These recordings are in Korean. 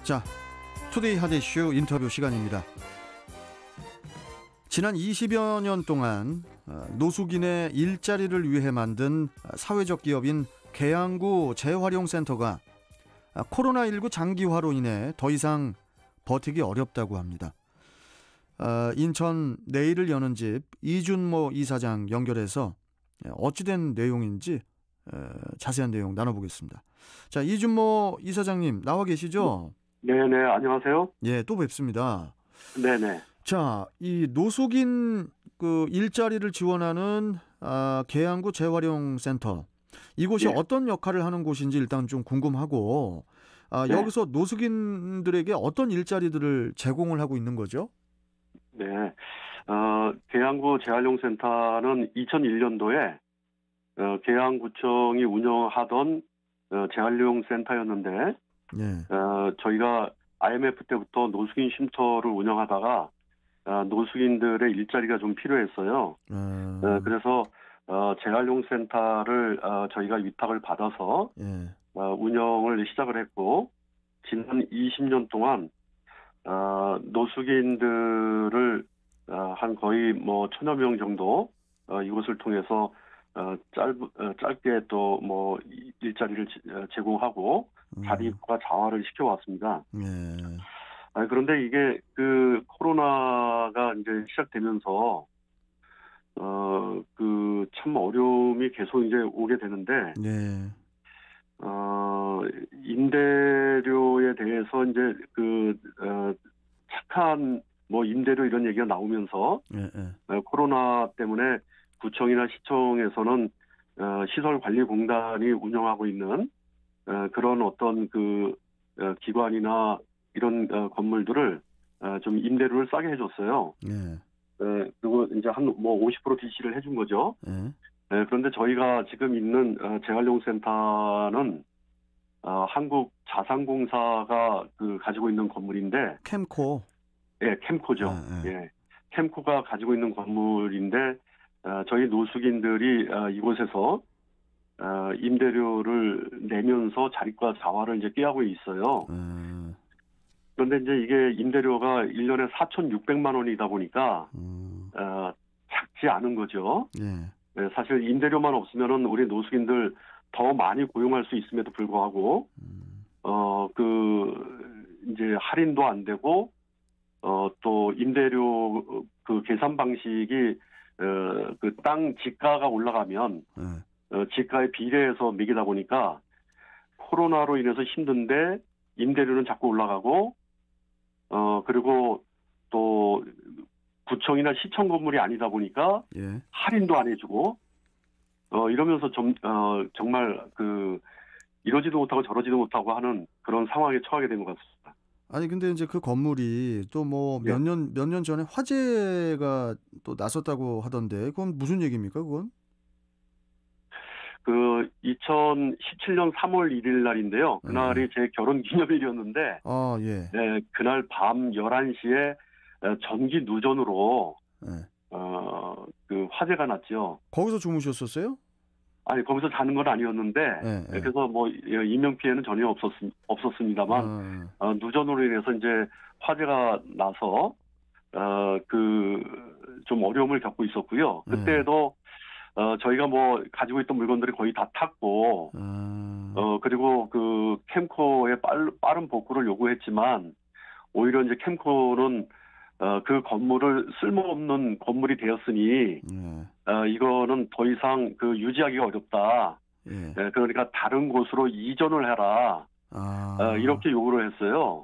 자, 투데이 핫 이슈 인터뷰 시간입니다. 지난 20여 년 동안 노숙인의 일자리를 위해 만든 사회적 기업인 계양구 재활용센터가 코로나19 장기화로 인해 더 이상 버티기 어렵다고 합니다. 인천 내일을 여는 집 이준모 이사장 연결해서 어찌된 내용인지 자세한 내용 나눠보겠습니다. 자, 이준모 이사장님 나와 계시죠? 네네, 안녕하세요. 예, 또 뵙습니다. 네네. 자, 이 노숙인 그 일자리를 지원하는 계양구 재활용센터, 이곳이 예. 어떤 역할을 하는 곳인지 일단 좀 궁금하고, 네. 여기서 노숙인들에게 어떤 일자리들을 제공을 하고 있는 거죠? 네. 계양구 재활용센터는 2001년도에 계양구청이 운영하던 재활용센터였는데, 예. 저희가 IMF 때부터 노숙인 쉼터를 운영하다가 노숙인들의 일자리가 좀 필요했어요. 그래서 재활용센터를 저희가 위탁을 받아서 예. 운영을 시작을 했고, 지난 20년 동안 노숙인들을 한 거의 뭐 1,000여 명 정도 이곳을 통해서 짧게 또 뭐 일자리를 제공하고 자립과 자활을 시켜왔습니다. 예. 그런데 이게 그 코로나가 이제 시작되면서 그 참 어려움이 계속 이제 오게 되는데, 네. 임대료에 대해서 이제 착한 뭐 임대료 이런 얘기가 나오면서 예. 코로나 때문에 구청이나 시청에서는 시설관리공단이 운영하고 있는 그런 어떤 기관이나 이런 건물들을 좀 임대료를 싸게 해줬어요. 예. 그리고 이제 한 뭐 50% DC를 해준 거죠. 예. 그런데 저희가 지금 있는 재활용센터는 한국자산공사가 가지고 있는 건물인데, 캠코. 예, 캠코죠. 예, 캠코가 가지고 있는 건물인데, 저희 노숙인들이 이곳에서 임대료를 내면서 자립과 자활을 이제 꾀하고 있어요. 그런데 이제 이게 임대료가 1년에 4,600만 원이다 보니까 작지 않은 거죠. 예. 네, 사실 임대료만 없으면은 우리 노숙인들 더 많이 고용할 수 있음에도 불구하고 이제 할인도 안 되고 또 임대료 계산 방식이 땅 지가가 올라가면 지가에 비례해서 매기다 보니까 코로나로 인해서 힘든데 임대료는 자꾸 올라가고 그리고 또 구청이나 시청 건물이 아니다 보니까 예. 할인도 안 해주고 이러면서 정말 이러지도 못하고 저러지도 못하고 하는 그런 상황에 처하게 된 것 같습니다. 아니 근데 이제 그 건물이 또 뭐 몇 년 전에 화재가 또 났었다고 하던데 그건 무슨 얘기입니까, 그건? 2017년 3월 1일 날인데요. 그날이 제 결혼 기념일이었는데, 예. 네, 그날 밤 11시에 전기 누전으로 화재가 났죠. 거기서 주무셨었어요? 아니, 거기서 자는 건 아니었는데, 그래서 뭐 인명 피해는 전혀 없었습니다만 누전으로 인해서 이제 화재가 나서 좀 어려움을 겪고 있었고요. 그때도 저희가 뭐 가지고 있던 물건들이 거의 다 탔고, 그리고 캠코의 빠른 복구를 요구했지만, 오히려 이제 캠코는 그 건물을 쓸모없는 건물이 되었으니, 이거는 더 이상 유지하기가 어렵다. 네, 그러니까 다른 곳으로 이전을 해라. 이렇게 요구를 했어요.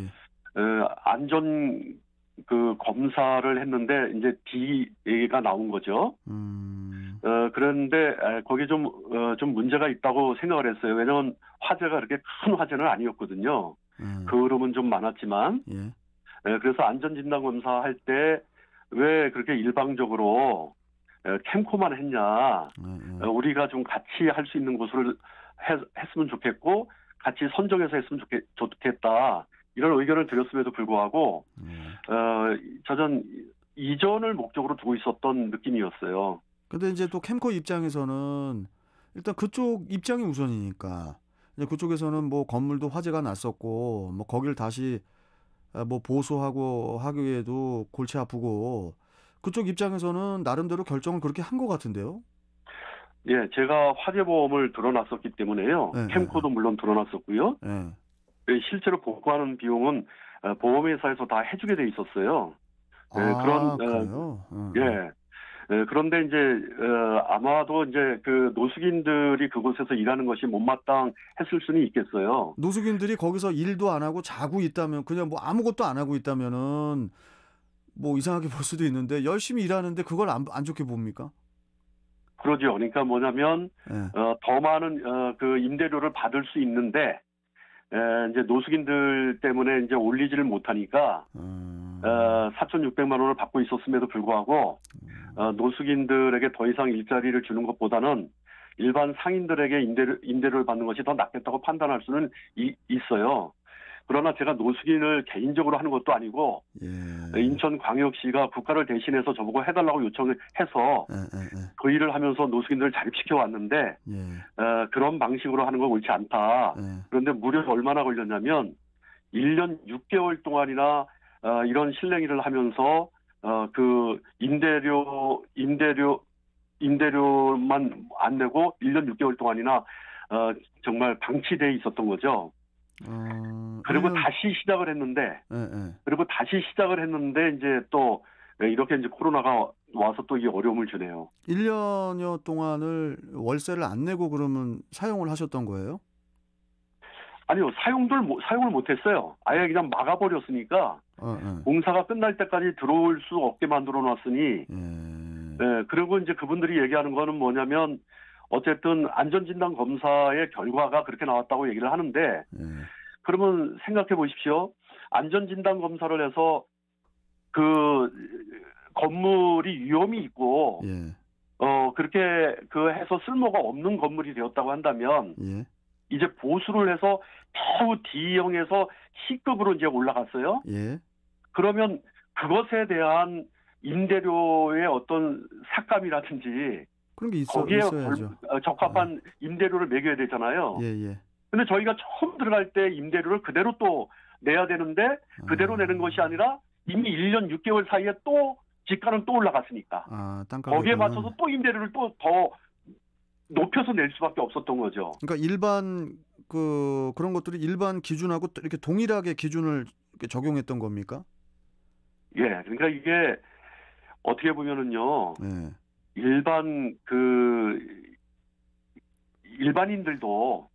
안전 검사를 했는데 이제 D가 나온 거죠. 그런데 거기 좀 문제가 있다고 생각을 했어요. 왜냐하면 화재가 그렇게 큰 화재는 아니었거든요. 그름은 좀 많았지만. 그래서 안전진단 검사할 때 왜 그렇게 일방적으로 캠코만 했냐. 우리가 좀 같이 할 수 있는 곳을 했으면 좋겠고 같이 선정해서 했으면 좋겠다. 이런 의견을 드렸음에도 불구하고 저는 이전을 목적으로 두고 있었던 느낌이었어요. 근데 이제 또 캠코 입장에서는 일단 그쪽 입장이 우선이니까 이제 그쪽에서는 뭐 건물도 화재가 났었고 뭐 거길 다시 뭐 보수하고 하기에도 골치 아프고 그쪽 입장에서는 나름대로 결정을 그렇게 한 것 같은데요. 예, 제가 화재보험을 들어놨었기 때문에요. 예, 예, 캠코도 물론 들어놨었고요. 예. 예. 실제로 복구하는 비용은 보험회사에서 다 해주게 돼 있었어요. 아, 그래요? 예. 그런데 이제 아마도 이제 그 노숙인들이 그곳에서 일하는 것이 못마땅했을 수는 있겠어요. 노숙인들이 거기서 일도 안 하고 자고 있다면 그냥 뭐 아무것도 안 하고 있다면은 뭐 이상하게 볼 수도 있는데 열심히 일하는데 그걸 안 좋게 봅니까? 그러죠. 그러니까 뭐냐면 예. 더 많은 그 임대료를 받을 수 있는데 이제 노숙인들 때문에 이제 올리지를 못하니까 4,600만 원을 받고 있었음에도 불구하고 노숙인들에게 더 이상 일자리를 주는 것보다는 일반 상인들에게 임대료를 받는 것이 더 낫겠다고 판단할 수는 있어요. 그러나 제가 노숙인을 개인적으로 하는 것도 아니고 예. 인천광역시가 국가를 대신해서 저보고 해달라고 요청을 해서 그 일을 하면서 노숙인들을 자립시켜 왔는데 그런 방식으로 하는 건 옳지 않다. 그런데 무려 얼마나 걸렸냐면 1년 6개월 동안이나 이런 실랭이를 하면서 그 임대료만 안 내고 1년 6개월 동안이나 정말 방치돼 있었던 거죠. 그리고 다시 시작을 했는데, 이제 또 이렇게 이제 코로나가 와서 또 이 어려움을 주네요. 1년여 동안을 월세를 안 내고 그러면 사용을 하셨던 거예요? 아니요, 사용을 못했어요. 아예 그냥 막아버렸으니까 공사가 끝날 때까지 들어올 수 없게 만들어 놨으니, 그리고 이제 그분들이 얘기하는 거는 뭐냐면 어쨌든 안전진단 검사의 결과가 그렇게 나왔다고 얘기를 하는데, 그러면 생각해 보십시오. 안전진단 검사를 해서 그 건물이 위험이 있고, 그렇게 해서 쓸모가 없는 건물이 되었다고 한다면, 이제 보수를 해서 겨우 D형에서 C급으로 이제 올라갔어요. 그러면 그것에 대한 임대료의 어떤 삭감이라든지 그런 게 거기에 있어야죠. 적합한 임대료를 매겨야 되잖아요. 근데 저희가 처음 들어갈 때 임대료를 그대로 또 내야 되는데 그대로 내는 것이 아니라 이미 1년 6개월 사이에 또 집가는 또 올라갔으니까 거기에 맞춰서 또 임대료를 또 더 높여서 낼 수밖에 없었던 거죠. 그러니까 일반 그런 것들이 일반 기준하고 이렇게 동일하게 기준을 이렇게 적용했던 겁니까? 예, 그러니까 이게 어떻게 보면은요, 일반인들도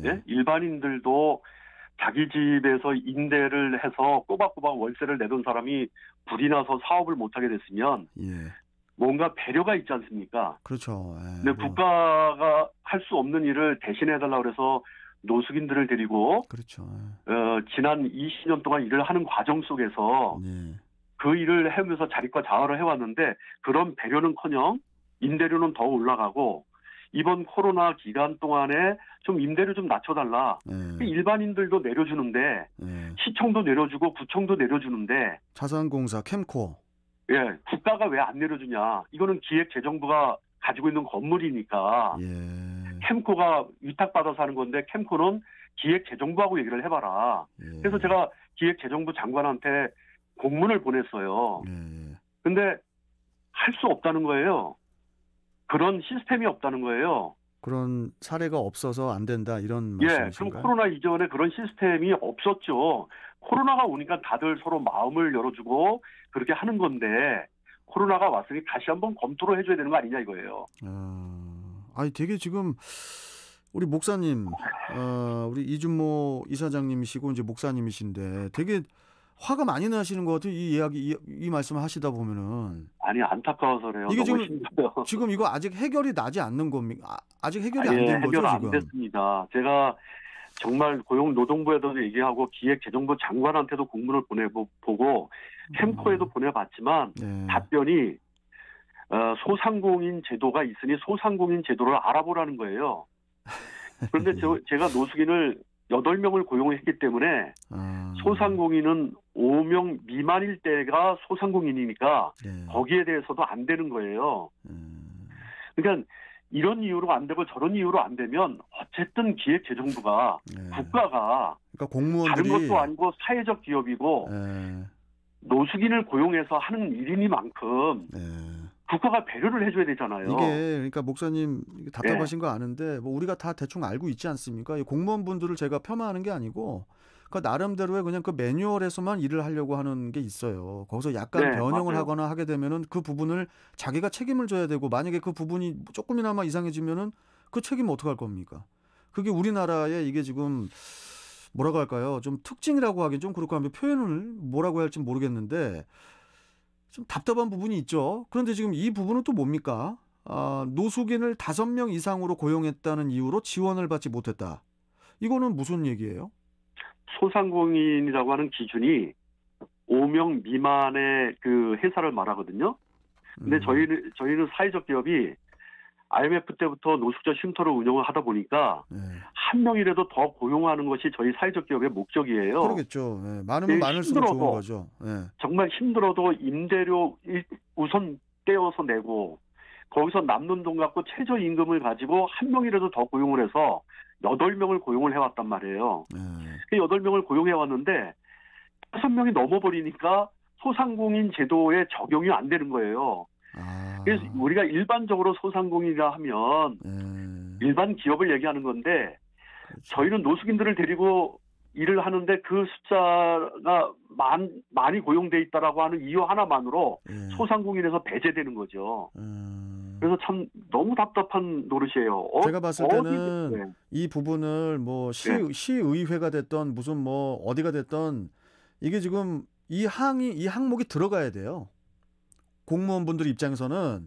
자기 집에서 임대를 해서 꼬박꼬박 월세를 내던 사람이 불이 나서 사업을 못하게 됐으면 뭔가 배려가 있지 않습니까? 그렇죠. 근데 국가가 할 수 없는 일을 대신해달라고 그래서 노숙인들을 데리고 지난 20년 동안 일을 하는 과정 속에서 그 일을 하면서 자립과 자활을 해왔는데 그런 배려는커녕 임대료는 더 올라가고 이번 코로나 기간 동안에 좀 임대료 좀 낮춰달라. 일반인들도 내려주는데 시청도 내려주고 구청도 내려주는데 자산공사 캠코 국가가 왜 안 내려주냐. 이거는 기획재정부가 가지고 있는 건물이니까 캠코가 위탁받아서 하는 건데 캠코는 기획재정부하고 얘기를 해봐라. 그래서 제가 기획재정부 장관한테 공문을 보냈어요. 근데 할 수 없다는 거예요. 그런 시스템이 없다는 거예요. 그런 사례가 없어서 안 된다 이런 말씀이신가요? 그럼 코로나 이전에 그런 시스템이 없었죠. 코로나가 오니까 다들 서로 마음을 열어주고 그렇게 하는 건데 코로나가 왔으니 다시 한번 검토를 해줘야 되는 거 아니냐 이거예요. 아니 되게 지금 우리 목사님, 우리 이준모 이사장님이시고 이제 목사님이신데 되게 화가 많이 나시는 것 같아요. 이 이야기, 이 말씀을 하시다 보면은. 아니 안타까워서 그래요. 이게 지금 이거 아직 해결이 나지 않는 겁니까? 아직 해결이 안 된 거죠, 해결 안 지금? 됐습니다. 제가 정말 고용노동부에도 얘기하고 기획재정부 장관한테도 공문을 보고 캠코에도 보내봤지만 답변이 소상공인 제도가 있으니 소상공인 제도를 알아보라는 거예요. 그런데 제가 노숙인을 8명을 고용했기 때문에 소상공인은 5명 미만일 때가 소상공인이니까 거기에 대해서도 안 되는 거예요. 그러니까 이런 이유로 안 되고 저런 이유로 안 되면 어쨌든 기획재정부가 국가가 그러니까 공무원들이 다른 것도 아니고 사회적 기업이고 노숙인을 고용해서 하는 일이니만큼 국가가 배려를 해줘야 되잖아요. 이게 그러니까 목사님 답답하신 거 아는데 뭐 우리가 다 대충 알고 있지 않습니까? 이 공무원분들을 제가 폄하하는 게 아니고 그 나름대로의 그냥 그 매뉴얼에서만 일을 하려고 하는 게 있어요. 거기서 약간 변형을 하거나 하게 되면은 그 부분을 자기가 책임을 져야 되고 만약에 그 부분이 조금이나마 이상해지면은 그 책임은 어떡할 겁니까? 그게 우리나라의 이게 지금 뭐라고 할까요? 좀 특징이라고 하긴 좀 그렇고 하면 표현을 뭐라고 해야 할지 모르겠는데 좀 답답한 부분이 있죠. 그런데 지금 이 부분은 또 뭡니까? 노숙인을 5명 이상으로 고용했다는 이유로 지원을 받지 못했다. 이거는 무슨 얘기예요? 소상공인이라고 하는 기준이 5명 미만의 그 회사를 말하거든요. 근데 저희는 사회적 기업이 IMF 때부터 노숙자 쉼터를 운영을 하다 보니까 한 명이라도 더 고용하는 것이 저희 사회적 기업의 목적이에요. 그러겠죠. 많으면 많을수록 좋은 거죠. 정말 힘들어도 임대료 우선 떼어서 내고 거기서 남는 돈 갖고 최저임금을 가지고 한 명이라도 더 고용을 해서 8명을 고용을 해왔단 말이에요. 그 8명을 고용해왔는데 5명이 넘어버리니까 소상공인 제도에 적용이 안 되는 거예요. 그래서 우리가 일반적으로 소상공인이라 하면 일반 기업을 얘기하는 건데 저희는 노숙인들을 데리고 일을 하는데 그 숫자가 많이 고용돼 있다라고 하는 이유 하나만으로 소상공인에서 배제되는 거죠. 그래서 참 너무 답답한 노릇이에요. 제가 봤을 때는 이 부분을 뭐 시의회가 됐던 무슨 뭐 어디가 됐던 이게 지금 이 항목이 들어가야 돼요. 공무원분들 입장에서는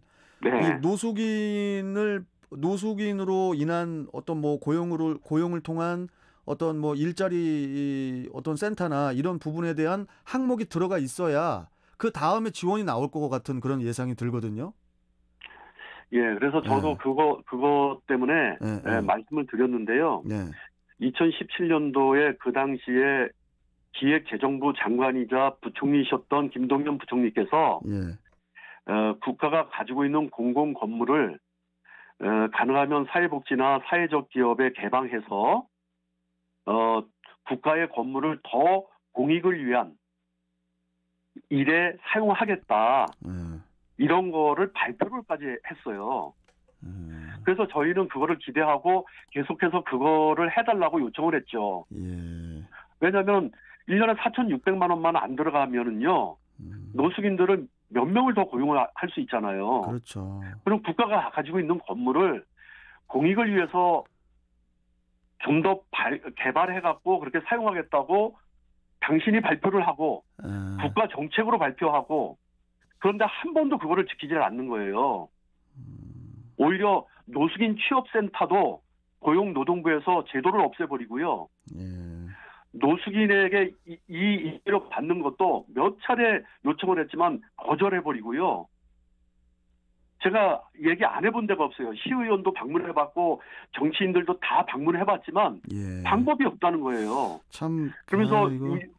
이 노숙인으로 인한 어떤 뭐 고용을 통한 어떤 뭐 일자리 어떤 센터나 이런 부분에 대한 항목이 들어가 있어야 그 다음에 지원이 나올 것 같은 그런 예상이 들거든요. 그래서 저도 그거 때문에 말씀을 드렸는데요. 2017년도에 그 당시에 기획재정부 장관이자 부총리셨던 김동연 부총리께서 국가가 가지고 있는 공공 건물을 가능하면 사회복지나 사회적 기업에 개방해서 국가의 건물을 더 공익을 위한 일에 사용하겠다. 이런 거를 발표를까지 했어요. 그래서 저희는 그거를 기대하고 계속해서 그거를 해달라고 요청을 했죠. 왜냐하면 1년에 4,600만 원만 안 들어가면은요. 노숙인들은 몇 명을 더 고용을 할 수 있잖아요. 그렇죠. 그럼 국가가 가지고 있는 건물을 공익을 위해서 좀 더 개발해갖고 그렇게 사용하겠다고 당신이 발표를 하고 국가 정책으로 발표하고 그런데 한 번도 그거를 지키지를 않는 거예요. 오히려 노숙인 취업센터도 고용노동부에서 제도를 없애버리고요. 노숙인에게 이 일을 받는 것도 몇 차례 요청을 했지만 거절해버리고요. 제가 얘기 안 해본 데가 없어요. 시의원도 방문해봤고 정치인들도 다 방문해봤지만 방법이 없다는 거예요. 참 그러면서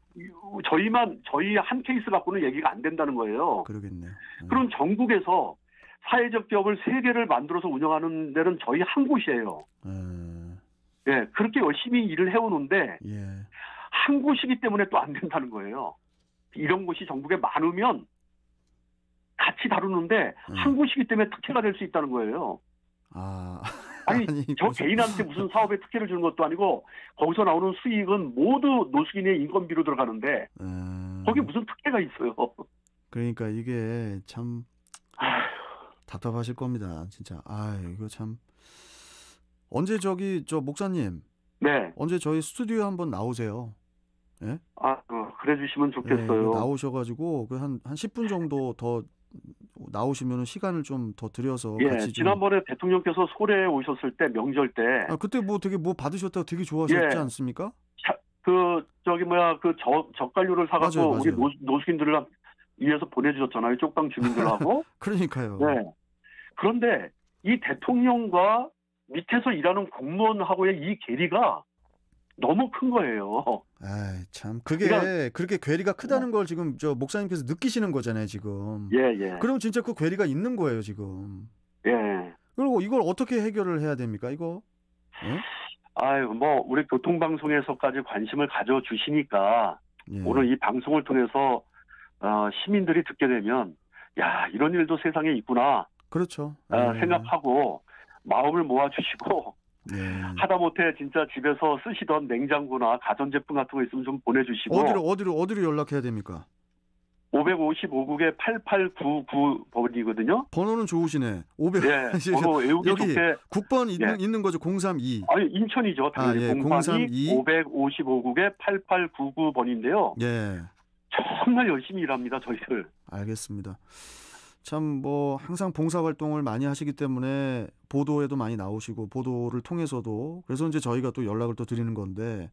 저희 한 케이스 갖고는 얘기가 안 된다는 거예요. 그러겠네요. 그럼 전국에서 사회적 기업을 3개를 만들어서 운영하는 데는 저희 한 곳이에요. 그렇게 열심히 일을 해오는데 한 곳이기 때문에 또 안 된다는 거예요. 이런 곳이 전국에 많으면 같이 다루는데 한 곳이기 때문에 특혜가 될 수 있다는 거예요. 아니 저 개인한테 무슨 사업에 특혜를 주는 것도 아니고 거기서 나오는 수익은 모두 노숙인의 인건비로 들어가는데 거기 무슨 특혜가 있어요. 그러니까 이게 참 답답하실 겁니다. 진짜. 이거 참. 언제 저 목사님. 언제 저희 스튜디오에 한번 나오세요. 그래 주시면 좋겠어요. 나오셔가지고 한 10분 정도 더 나오시면 시간을 좀 더 들여서 같이 지난번에 대통령께서 소래에 오셨을 때 명절 때 그때 뭐 되게 뭐 받으셨다고 되게 좋아하셨지 않습니까? 그 젓갈류를 사갖고 우리 노숙인들을 위해서 보내주셨잖아요. 쪽방 주민들하고. 그러니까요. 그런데 이 대통령과 밑에서 일하는 공무원하고의 이 괴리가 너무 큰 거예요. 참 그게 그렇게 괴리가 크다는 걸 지금 저 목사님께서 느끼시는 거잖아요, 지금. 그럼 진짜 그 괴리가 있는 거예요, 지금. 그리고 이걸 어떻게 해결을 해야 됩니까, 이거? 예? 아유, 뭐 우리 교통방송에서까지 관심을 가져주시니까 예. 오늘 이 방송을 통해서 시민들이 듣게 되면 야, 이런 일도 세상에 있구나. 그렇죠. 생각하고 마음을 모아주시고 예. 하다못해 진짜 집에서 쓰시던 냉장고나 가전제품 같은 거 있으면 좀 보내주시고 어디로 연락해야 됩니까? 555국에 8899번이거든요. 번호는 좋으시네. 500. 예, 번호 외우기 여기 좋게. 국번 있는 거죠. 032. 아니, 인천이죠. 당연히. 예, 032 555국에 8899번인데요. 예. 정말 열심히 일합니다, 저희들. 알겠습니다. 참 뭐 항상 봉사 활동을 많이 하시기 때문에 보도에도 많이 나오시고 보도를 통해서도 그래서 이제 저희가 또 연락을 또 드리는 건데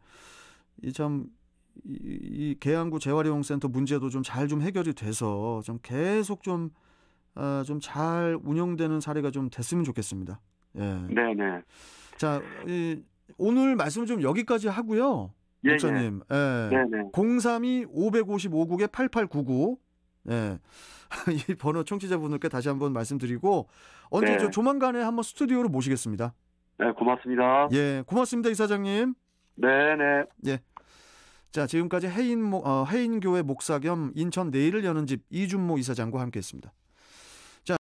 이 계양구 재활용센터 문제도 좀 잘 좀 해결이 돼서 좀 계속 좀 잘 운영되는 사례가 좀 됐으면 좋겠습니다. 예. 네네. 자, 오늘 말씀을 좀 여기까지 하고요. 목사님. 예. 네네. 032 555국에 8899. 예. 이 번호 청취자분들께 다시 한번 말씀드리고 언제 네. 조만간에 한번 스튜디오로 모시겠습니다. 네, 고맙습니다. 예, 고맙습니다, 이사장님. 네네. 예. 자, 지금까지 해인교회 목사 겸 인천 내일을 여는 집 이준모 이사장과 함께했습니다.